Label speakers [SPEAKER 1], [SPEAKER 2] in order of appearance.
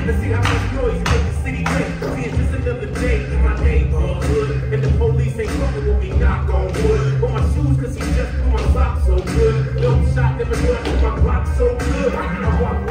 [SPEAKER 1] Let's see how much noise make the city make. See, it's just another day in my neighborhood. And the police ain't fucking with me, knock on wood. On my shoes, cause he just put my socks so good. No shot, never knew I put my clock so good. I walk